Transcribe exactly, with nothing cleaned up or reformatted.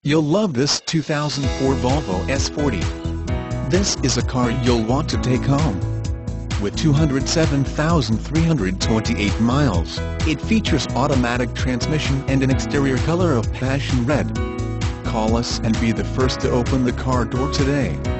You'll love this two thousand four Volvo S forty. This is a car you'll want to take home. With two hundred seven thousand three hundred twenty-eight miles, it features automatic transmission and an exterior color of passion red. Call us and be the first to open the car door today.